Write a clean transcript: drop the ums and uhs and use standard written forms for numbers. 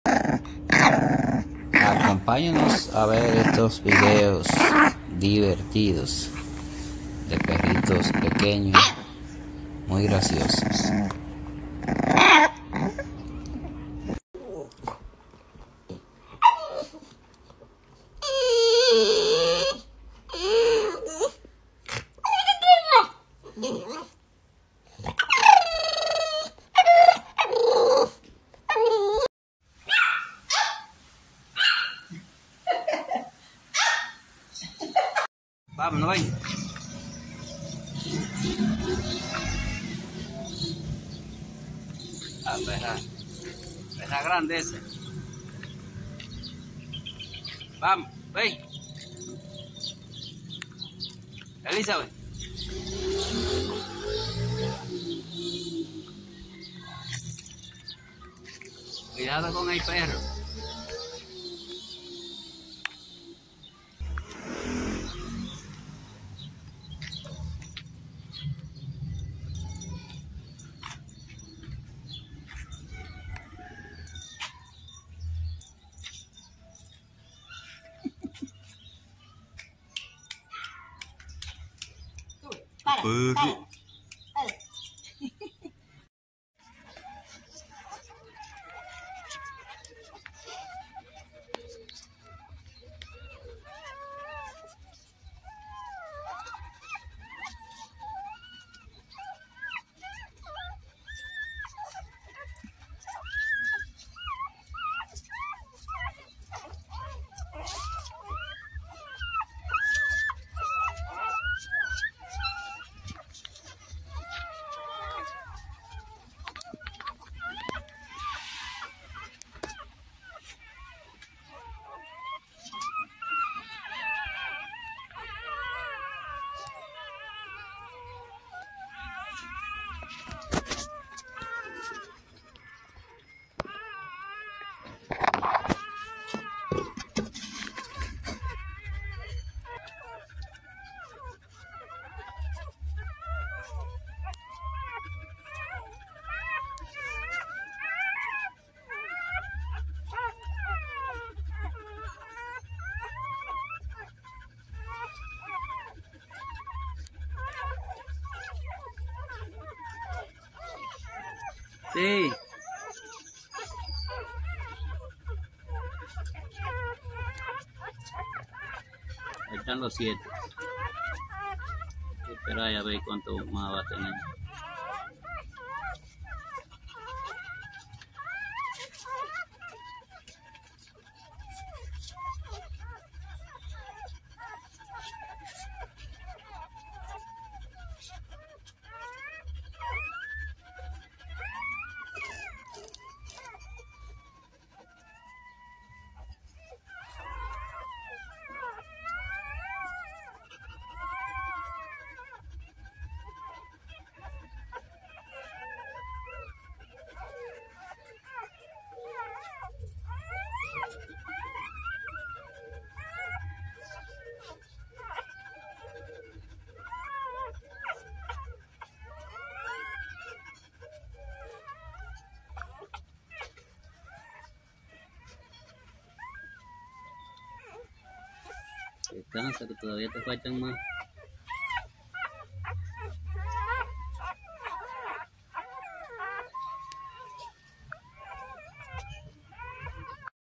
Acompáñanos a ver estos videos divertidos de perritos pequeños, muy graciosos. Vamos, no ven. Ah, perra grande ese. Vamos, ven. Elizabeth. Cuidado con el perro. Perro. Sí. Ahí están los 7. Espera a ver cuánto más va a tener. Descansa que todavía te faltan más.